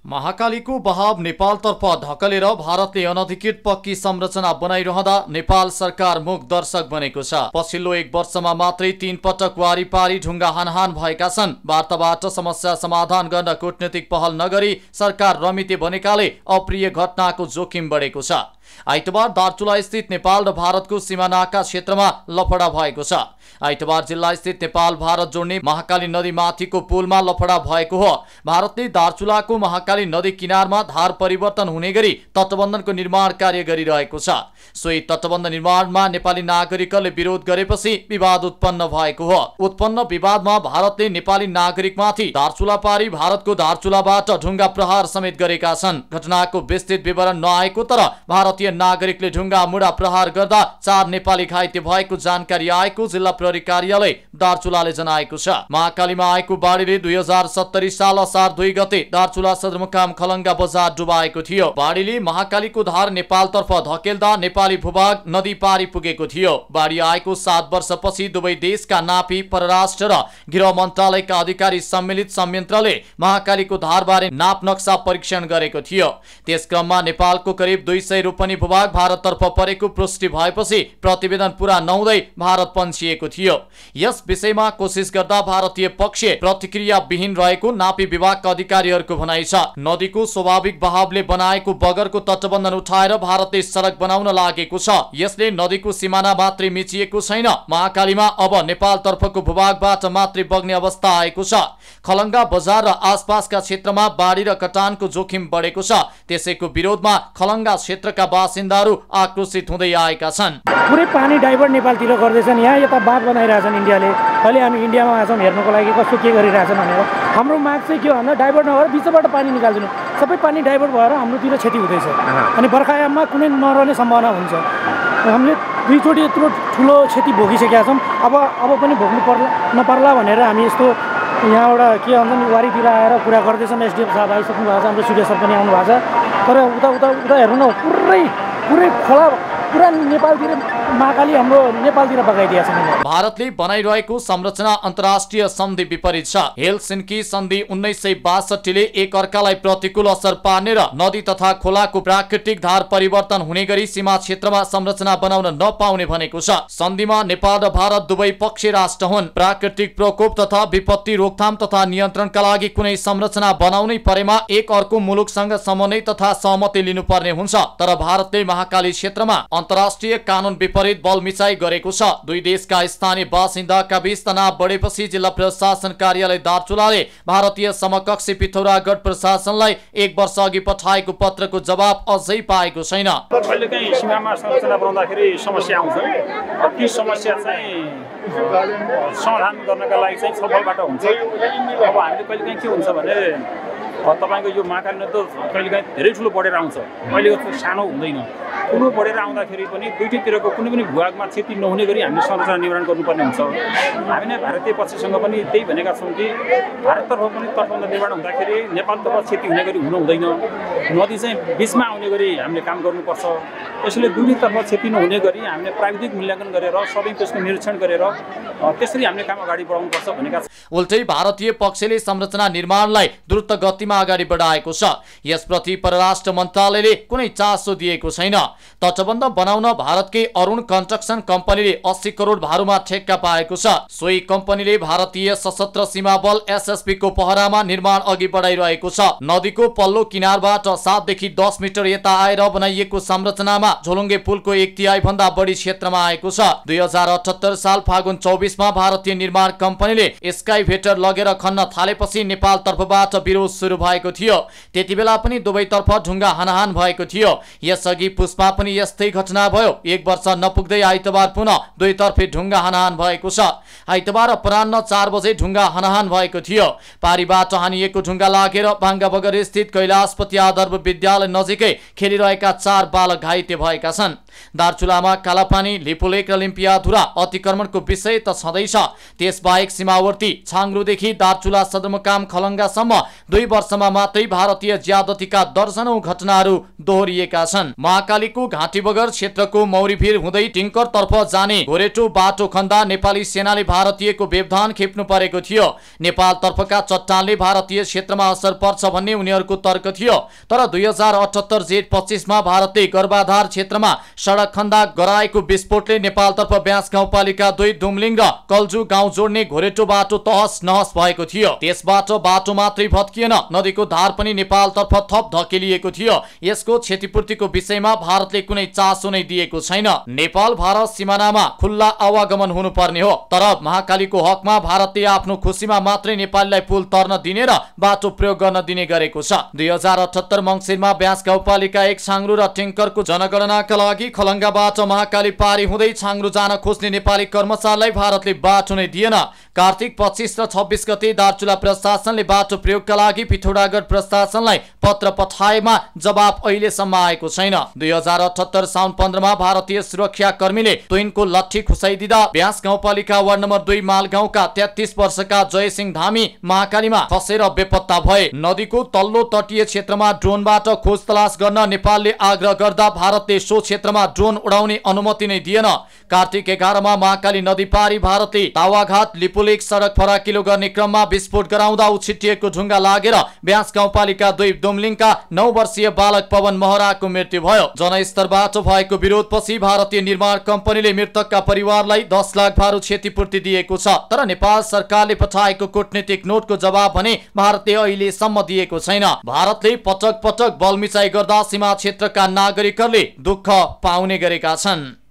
महाकालीको बहाव नेपालतर्फ ढकलेर भारतले अनधिकृत पक्की संरचना बनाइरहँदा नेपाल सरकार मूक दर्शक बनेको छ। पछिल्लो एक वर्षमा मात्रै 3 पटक वारीपारी ढुङ्गा हानहान भएका छन्। वार्ताबाट समस्या समाधान गर्न कूटनीतिक पहल नगरी सरकार रमिते बनेकाले अप्रिय घटनाको जोखिम बढेको छ। आइतबार दार्चुला स्थित नेपाल र भारतको सिमानाका क्षेत्रमा लफडा भएको छ। आइतबार जिल्ला स्थित नेपाल भारत जोड्ने महाकाली नदी माथिको पुलमा लफडा भएको हो। भारतले दार्चुलाको महाकाली नदी किनारमा धार परिवर्तन हुने गरी तटबन्धनको निर्माण कार्य गरिरहेको छ। सोही तटबन्ध निर्माणमा नेपाली नागरिकले विरोध गरेपछि विवाद उत्पन्न भएको हो। उत्पन्न विवादमा भारतले नेपाली नागरिकमाथि दार्चुला पारी भारतको दार्चुलाबाट ढुङ्गा प्रहार समेत गरेका छन्। घटनाको विस्तृत विवरण नआएको तर भारतीय नागरिकले ढुङ्गा मुढा प्रहार गर्दा 4 नेपाली घाइते भएको जानकारी आएको जिल्ला प्रहरी कार्यालय दार्चुलाले जनाएको छ। महाकालीमा आएको बाढीले 2070 साल असार 2 गते दार्चुला सदरमुकाम खलङ्गा बजार डुबाएको थियो। बाढीले महाकालीको धार नेपालतर्फ धकेल्दा नेपाली भूभाग नदी पारी पुगेको थियो। बाढी आएको 7 वर्षपछि दुवै देशका नापी परराष्ट्र र गृह मन्त्रालयका अधिकारी सम्मिलित संयन्त्रले महाकालीको धारबारे नाप नक्सा परीक्षण गरेको थियो। त्यसक्रममा नेपालको करिब 200 रोपनी भूभाग भारततर्फ परेको पुष्टि भएपछि प्रतिवेदन पूरा नहुँदै भारत पन्छिएको थियो। यस विषयमा कोसिस गर्दा भारतीय पक्ष प्रतिक्रिया विहीन रहेको नापी विभागका अधिकारीहरूको भनाइ छ। नदीको स्वाभाविक बहावले बनाएको बगरको तटबन्धन उठाएर भारतले सडक बनाउन लागेको छ। यसले नदीको सिमाना मात्रै मिचिएको छैन, महाकालीमा अब नेपालतर्फको भूभागबाट मात्रै बग्ने अवस्था आएको छ। खलङ्गा बजार र आसपासका क्षेत्रमा बाढी र कटानको जोखिम बढेको छ। त्यसैको विरोधमा खलङ्गा क्षेत्रका बासिन्दाहरू आक्रोशित हुँदै आएका छन्। पुरै पानी डाइभर्ट नेपालतिर गर्दैछन्। यहाँ यता बाँध बनाइरहेछन् इन्डियाले। अहिले हामी इन्डियामा आछौँ हेर्नको लागि कस्तो के गरिरहेछन् भनेर। हाम्रो माग चाहिँ के भन्दा डाइभर्ट नभएर बिचबाट पानी निकाल्दिनु। सबै पानी डाइभर्ट भएर हाम्रोतिर क्षति हुँदैछ अनि बर्खायाममा कुनै नरहने सम्भावना हुन्छ। हामीले 2 चोटि यत्रो ठुलो क्षति भोगिसकेका छौँ। अब पनि भोग्नु नपर्ला भनेर हामी यस्तो यहाँबाट के भन्छ नि वारीतिर आएर कुरा गर्दैछन्। एसडिएफ साहब आइसक्नु भएको छ, हाम्रो सूर्य सर पनि आउनु भएको छ। तर उता हेर्नु न पुरै खोला पुरा नेपालतिर महाकाली हाम्रो नेपालतिर बगाइदिया छन्। भारतले बनाइरहेको संरचना अन्तर्राष्ट्रिय सन्धि विपरीत छ। हेलसिन्की सन्धि 1962 ले एक अर्कालाई प्रतिकूल असर पार्ने र नदी तथा खोलाको प्राकृतिक धार परिवर्तन हुने गरी सीमा क्षेत्रमा संरचना बनाउन नपाउने भनेको छ। सन्धिमा नेपाल र भारत दुवै पक्ष राष्ट्र हुन्। प्राकृतिक प्रकोप तथा विपत्ति रोकथाम तथा नियन्त्रणका लागि कुनै संरचना बनाउनै परेमा एक अर्को मुलुकसँग समन्वय तथा सहमति लिनुपर्ने हुन्छ। तर भारतले महाकाली क्षेत्रमा अन्तर्राष्ट्रिय कानून विपरीत बल मिसाई गरेको छ। दुई देशका स्थानीय बासिन्दाका बीच तनाव बढेपछि जिल्ला प्रशासन कार्यालय दार्चुलाले भारतीय समकक्षी पिथौरागढ प्रशासनलाई 1 वर्ष अघि पठाएको पत्रको जवाब अझै पाएको छैन। कहिलेकाहीँ सीमामा संरचना बनाउँदाखेरि समस्या आउँछ। ती समस्या चाहिँ समाधान गर्नका लागि चाहिँ छलफलबाट हुन्छ। अब हामीले कहिलेकाहीँ के हुन्छ भने तपाईको यो महाकाली नदी कहिलेकाहीँ धेरै ठुलो बढेर आउँछ। कहिलेको सानो हुँदैन। ठुलो बढेर आउँदाखेरि पनि दुईटैतिरको कुनै पनि भूभागमा क्षति नहुने गरी हामीले संरचना निर्माण गर्नुपर्ने हुन्छ। हामीले भारतीय पक्षसँग पनि त्यही भनेका छौँ कि भारततर्फ पनि तटबन्ध निर्माण हुँदाखेरि नेपालतर्फ क्षति हुने गरी हुनु हुँदैन। नदी चाहिँ बिचमा आउने गरी हामीले काम गर्नुपर्छ। यसैले दुईटैतर्फ क्षति नहुने गरी हामीले प्राविधिक मूल्याङ्कन गरेर सबै त्यसको निरीक्षण गरेर त्यसरी हामीले काम अगाडि बढाउनुपर्छ भनेका छौँ। उल्टै भारतीय पक्षले संरचना निर्माणलाई द्रुत गतिमा अगाडि बढाएको छ। यसप्रति परराष्ट्र मन्त्रालयले कुनै चासो दिएको छैन। तटबन्ध बनाउन भारतकै अरुण कन्स्ट्रक्सन कम्पनीले 80 करोड भारूमा ठेक्का पाएको छ। सोही कम्पनीले भारतीय सशस्त्र सीमा बल एसएसबी को पहरामा निर्माण अघि बढाइरहेको छ। नदीको पल्लो किनारबाट 7 देखि 10 मिटर यता आएर बनाइएको संरचनामा झोलुङ्गे पुलको 1/3 भन्दा बढी क्षेत्रमा आएको छ। 2078 साल फागुन 24 मा भारतीय निर्माण कम्पनीले स्काइभेटर लगेर खन्न थालेपछि नेपाल तर्फबाट विरोध सुरु भएको थियो। त्यतिबेला पनि दुवैतर्फ ढुङ्गा हानहान भएको थियो। यसअघि पुष्पमा पनि यस्तै घटना भयो। 1 वर्ष नपुग्दै आइतबार पुनः दुईतर्फे ढुङ्गा हानहान भएको छ। आइतबार अपराह्न 4 बजे ढुङ्गा हानहान भएको थियो। पारीबाट हानिएको ढुङ्गा लागेर भाङ्गा बगर स्थित कैलाशपति आदर्श विद्यालय नजिकै खेलिरहेका 4 बालक घाइते भएका छन्। दार्चुलामा कालापानी, लिपुलेक र लिम्पियाधुरा अतिक्रमणको विषय त छँदैछ। त्यसबाहेक सीमावर्ती छाङ्ग्रोदेखि दार्चुला सदरमुकाम खलङ्गासम्म 2 वर्षमा मात्रै भारतीय ज्यादतीका दर्जनौं घटनाहरू दोहोरिएका छन्। महाकालीको घाँटी बगर क्षेत्रको मौरीभिर हुँदै टिङ्करतर्फ जाने गोरेटो बाटो खन्दा नेपाली सेनाले भारतीयको व्यवधान खेप्नु परेको थियो। नेपालतर्फका चट्टानले भारतीय क्षेत्रमा असर पर्छ भन्ने उनीहरूको तर्क थियो। तर 2078 जेठ 25 मा भारतले गर्भाधार क्षेत्रमा सडक खन्दा गराएको विस्फोटले नेपालतर्फ ब्यास गाउँपालिका 2 दुमलिङ र कल्जु गाउँ जोड्ने घोरेटो बाटो तहस नहस भएको थियो। त्यसबाट बाटो मात्रै भत्किएन, नदीको धार पनि नेपालतर्फ थप धकेलिएको थियो। यसको क्षतिपूर्तिको विषयमा भारतले कुनै चासो नै दिएको छैन। नेपाल भारत सिमानामा खुल्ला आवागमन हुनुपर्ने हो, तर महाकालीको हकमा भारतले आफ्नो खुसीमा मात्रै नेपालीलाई पुल तर्न दिने र बाटो प्रयोग गर्न दिने गरेको छ। 2078 मङ्सिरमा ब्यास गाउँपालिका 1 छाङ्ग्रो र टिङ्करको जनगणनाका लागि खलङ्गाबाट महाकाली पारी हुँदै छाङ्ग्रो जान खोज्ने नेपाली कर्मचारीलाई भारतले बाटो नै दिएन। कार्तिक 25 र 26 गते दार्चुला प्रशासनले बाटो प्रयोगका लागि पिथौरागढ प्रशासनलाई पत्र पठाएमा जवाब अहिलेसम्म आएको छैन। 2078 साउन 15 मा भारतीय सुरक्षा कर्मीले तुइनको लट्ठी खुसाइदिँदा ब्यास गाउँपालिका वार्ड नम्बर 2 मालगाउँका 33 वर्षका जयसिंह धामी महाकालीमा खसेर बेपत्ता भए। नदीको तल्लो तटीय क्षेत्रमा ड्रोनबाट खोज तलास गर्न नेपालले आग्रह गर्दा भारतले सो क्षेत्रमा ड्रोन उडाउने अनुमति नै दिएन। कार्तिक 11 मा महाकाली नदी पारी भारतले तावाघाट लिपुलेक सडक फराकिलो गर्ने क्रममा विस्फोट गराउँदा उछिटिएको ढुङ्गा लागेर ब्यास गाउँपालिका 2 दुमलिङका 9 वर्षीय बालक पवन महराको मृत्यु भयो। जनस्तरबाट भएको विरोधपछि भारतीय निर्माण कम्पनीले मृतकका परिवारलाई 10 लाख भारु क्षतिपूर्ति दिएको छ। तर नेपाल सरकारले पठाएको कूटनीतिक नोटको जवाब भने भारतले अहिलेसम्म दिएको छैन। भारतले पटक पटक बलमिचाइ गर्दा सीमा क्षेत्रका नागरिकहरूले दुःख पाउने गरेका छन्।